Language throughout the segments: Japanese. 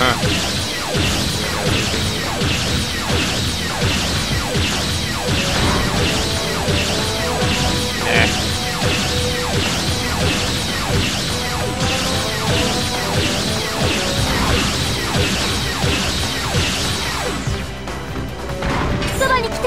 そばに来て。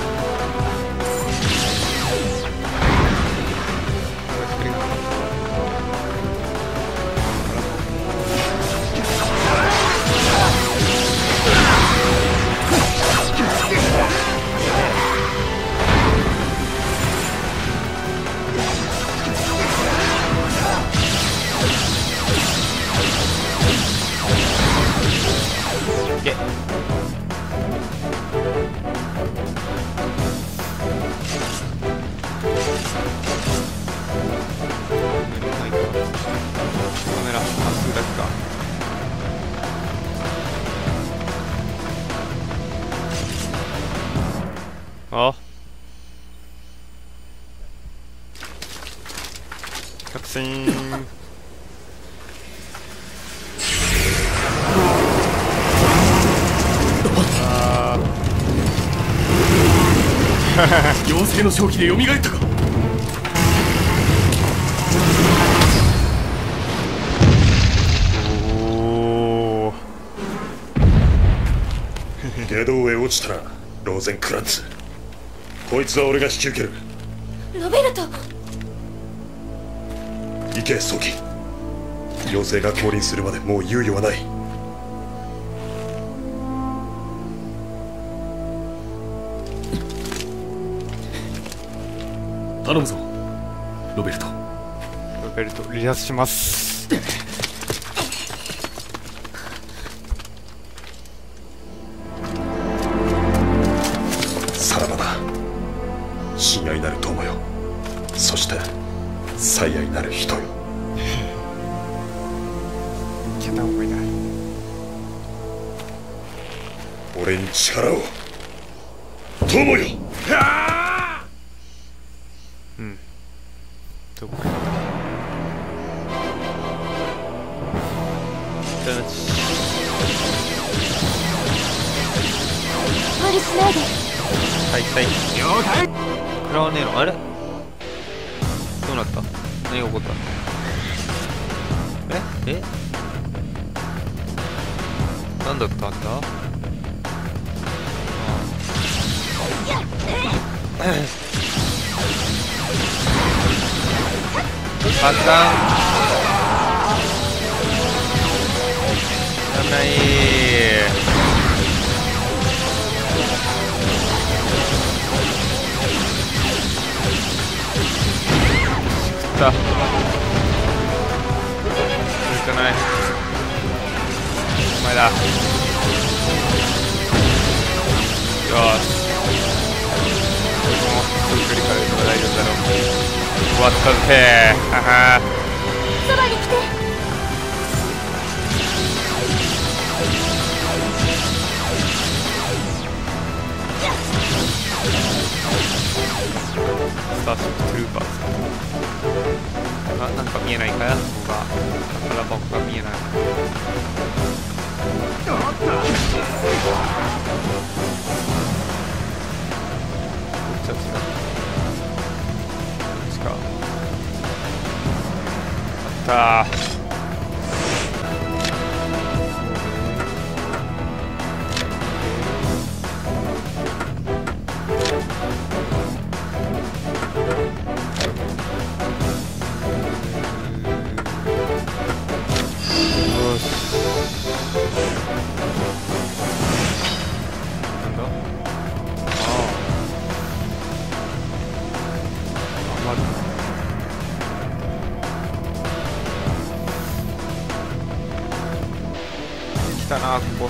あ、作戦妖精の正気で蘇ったか。 おお下道へ落ちたな、ローゼンクランツ。こいつは俺が引き受ける。 ロベルト。 行けソキ。妖精が降臨するまでもう猶予はない。 頼むぞロベルト。 ロベルト離脱します。 さらばだ、親愛なる友よ、そして最愛なる人よ。 聞いた方がいいな。 俺に力を、友よ。 どこ無理しないで。 はいはい。 了解。 食らわねえのあれどうなった。何が起こった。えなんだったんだ。パターンやらない。食った続かない。お前だ。よしこれもすぐ振り返るのが大丈夫だろう。終わったぜ。はは。 そばに来て。 スターシップトゥルーパーズ。あ、なんか見えないかや。ここが宝箱が見えない。こっちは違う。こっちか。あったー。来たなここ。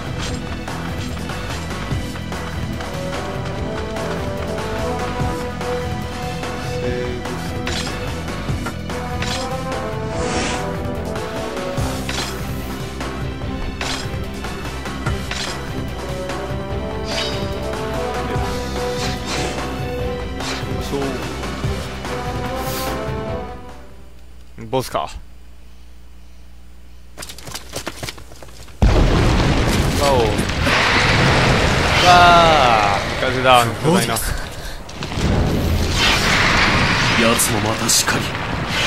セーブする。ボスか。 れだ、あの巨大な。 奴もまたしかり。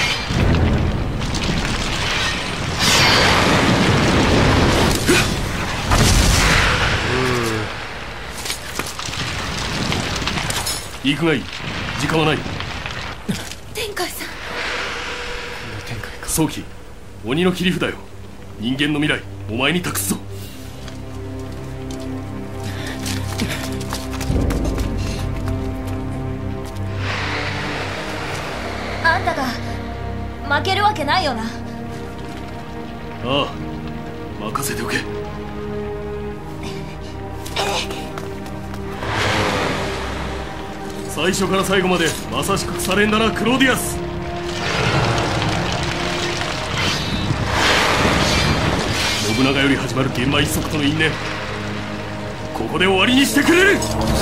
行くがいい。時間はない。 天海さん。 展開か。 早期、鬼の切り札よ。人間の未来、お前に託すぞ。 あんたが負けるわけないよな。 ああ、任せておけ。最初から最後までまさしく腐れんだな、クローディアス。信長より始まる玄馬一族との因縁、ここで終わりにしてくれる。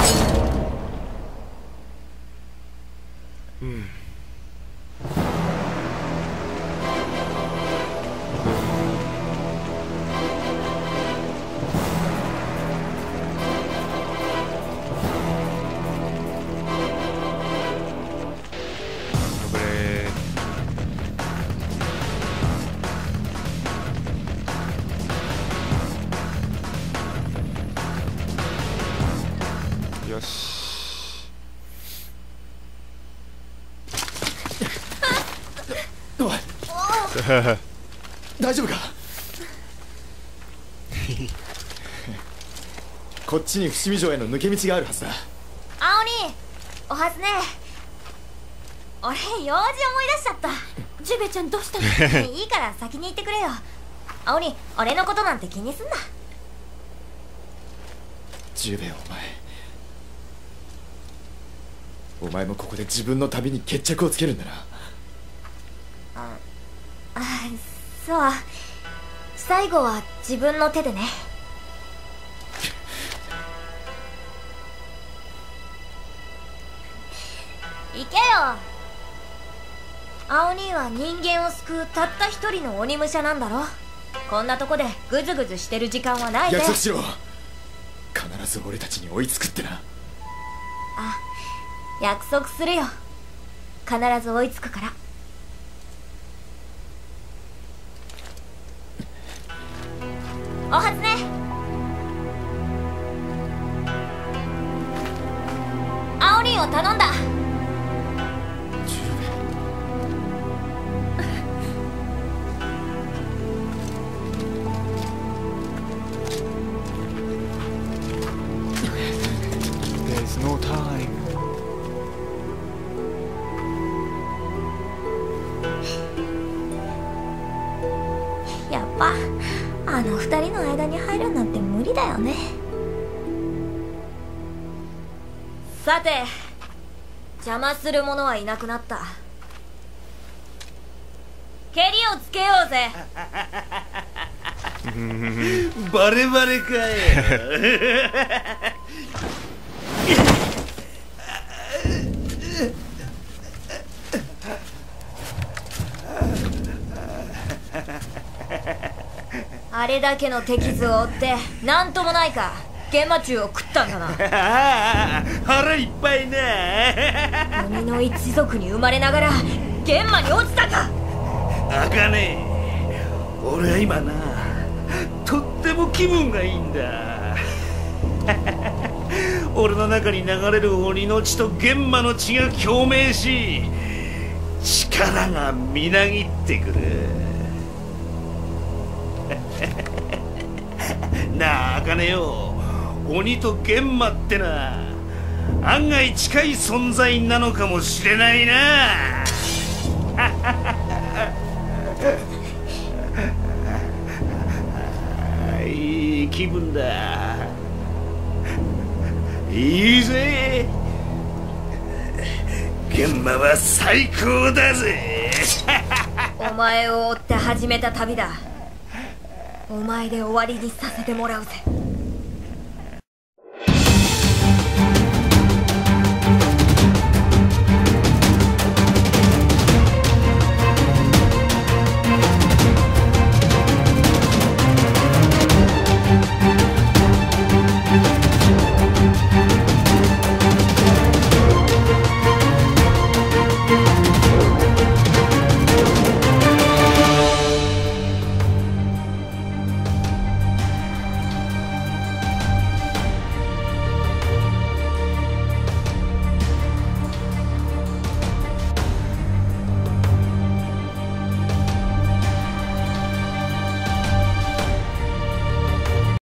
これよし。 おい、大丈夫か。こっちに伏見城への抜け道があるはずだ。 青鬼、おはずね。俺用事思い出しちゃった。ジュベちゃんどうしたの？いいから先に行ってくれよ。青鬼、俺のことなんて気にすんな。 ジュベ、お前もここで自分の旅に決着をつけるんだな。 そう、最後は自分の手でね。行けよ。青兄は人間を救うたった一人の鬼武者なんだろ。こんなとこでグズグズしてる時間はないで。 約束しろ。必ず俺たちに追いつくってな。 あ、約束するよ。必ず追いつくから。おはずね。青兄を頼んだ。 There's no time. やっぱあの二人の間に入るなんて無理だよね。さて、邪魔する者はいなくなった。蹴りをつけようぜ。 バレバレかよ。 あれだけの手傷を負ってなんともないか。玄馬中を食ったんだな。 腹いっぱいな。 鬼の一族に生まれながら玄馬に落ちたか。 あかねえ、俺は今な、とっても気分がいいんだ。俺の中に流れる鬼の血と玄馬の血が共鳴し、力がみなぎってくる。なあ、あかねよ、鬼と玄馬ってな、案外近い存在なのかもしれないな。いい気分だ。いいぜ、玄馬は最高だぜ。 お前を追って始めた旅だ。お前で終わりにさせてもらうぜ。